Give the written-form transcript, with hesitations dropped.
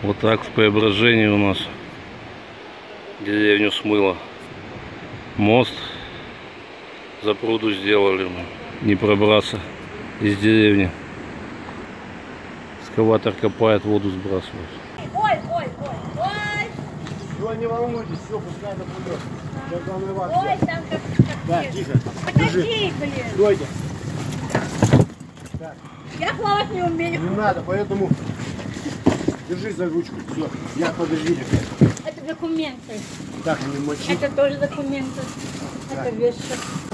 Вот так в Преображении у нас деревню смыло. Мост за пруду сделали. Не пробраться из деревни. Экскаватор копает, воду сбрасывает. Ой, ой, ой, ой. Все, не волнуйтесь, все, пускай это пойдет. Сейчас главное вас. Ой, там как Да, тихо. Подожди, блин. Стойте. Так. Я плавать не умею. Не надо, поэтому держись за ручку. Все, я подожди. Это документы. Так, не мочи. Это тоже документы. Так. Это вещи.